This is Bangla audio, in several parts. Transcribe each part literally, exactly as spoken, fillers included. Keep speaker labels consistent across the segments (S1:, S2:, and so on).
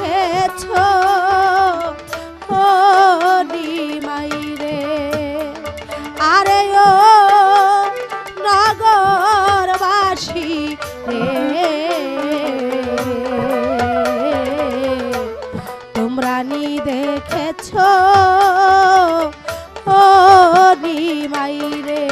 S1: দেখেছো ও নিমাই রে। আরে ও নগরবাসী রে, তোমরা নি দেখেছো ও নিমাই রে।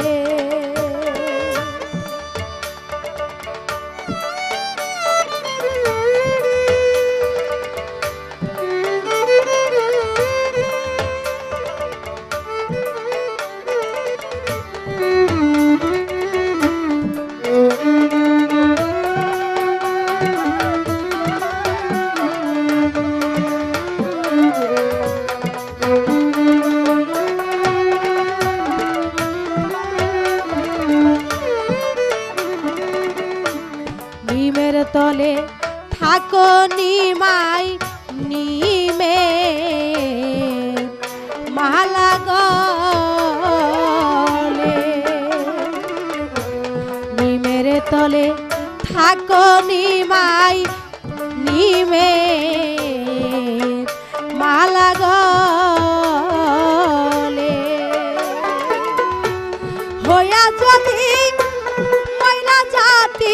S1: নিমের তলে থাকো নিমাই, নিমে মালা গলে। নিমের তলে থাকো নিমাই, নিমে মালা গলে। হইয়া যদি ময়লা জাতি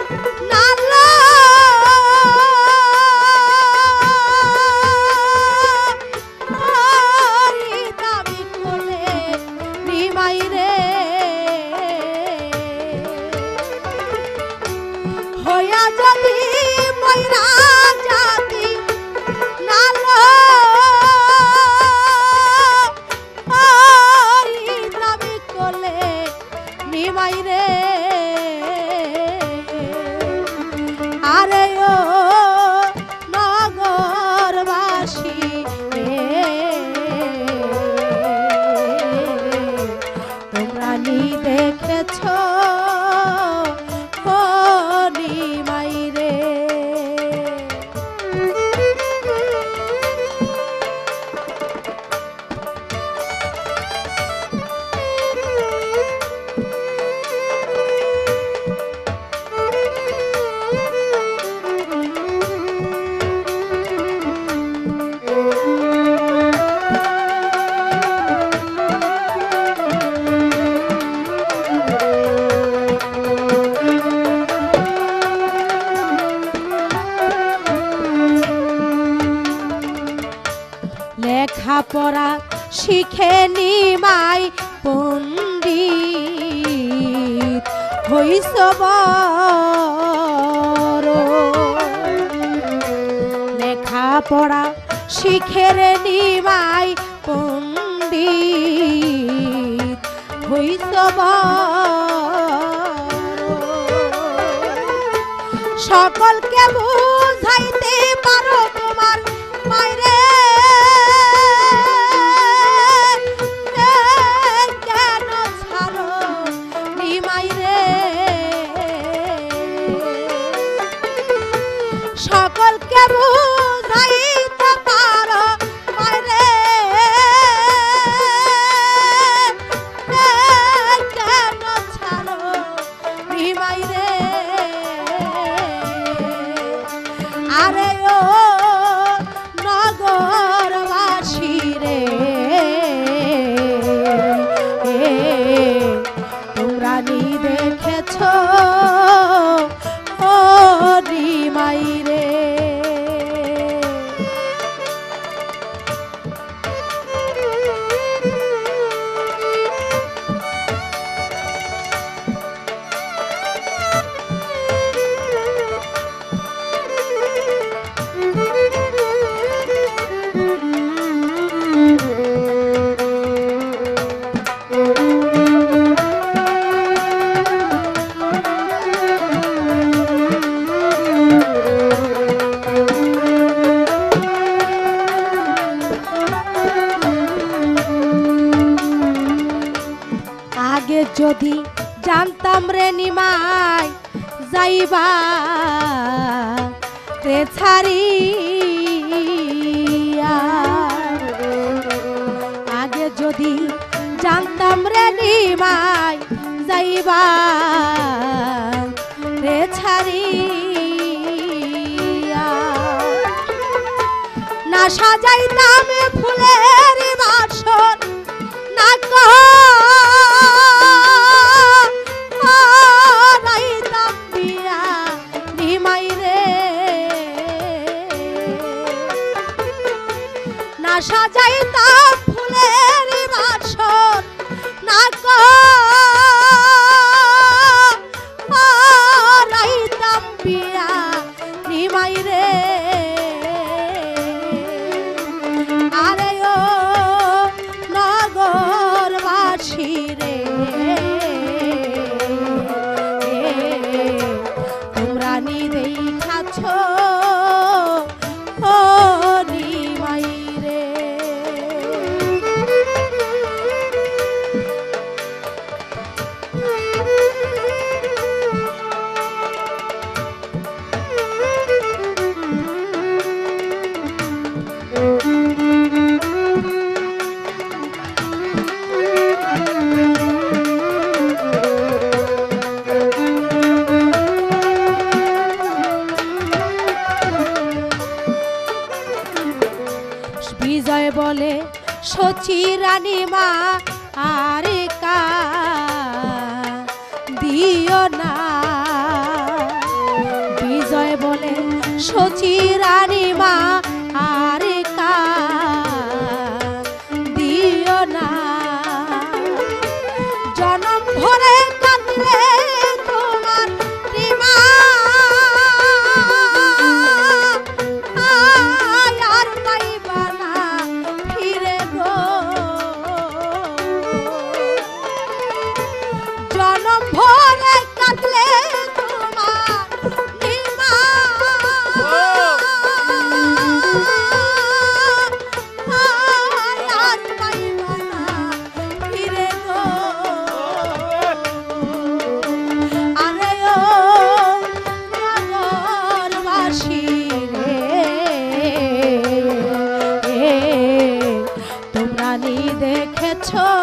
S1: আরে ও নগরবাসী রে, তোমরা নি দেখেছো ও নিমাই রে। লেখাপড়া শিখে নিমাই পণ্ডিত হইছ বড়। লেখাপড়া শিখে রে নিমাই পণ্ডিত হইছ বড়। সকলকে বুঝাইতে পারো তোমার মাইরে, সকলকে বুঝাইতে পারো মাইরে, কেন ছাড়ো নিমাই রে। আরে ও নগরবাসী রে, তোমরা নি দেখেছো ও নিমাই রে। আগে যদি জানতাম রে নিমাই যাইবা রে ছাড়িয়া, আগে যদি জানতাম রে নিমাই যাইবা রে ছাড়িয়া। না সাজাইতাম ফুলের বাসর না করাইতাম বিয়া নিমাই রে না সাজাইতাম ফুলের বাসর না করাইতাম বিয়া নিমাই রে আরে ও নগরবাসী রে তোমরা নিদেই খাচ্ছ ও নিমাই রে বিজয় বলে সচি রানী মা আরে কা দিও না বিজয় বলে সচি রানী মা আরে কা দিও না জনম ভরে কাঁদলে তোমার রিমা জনম ভরে কাঁদলে তোমার নিমা আর পাইবা না ফিরে গো আরে ও নগরবাসী রে তোমরা নি দেখেছো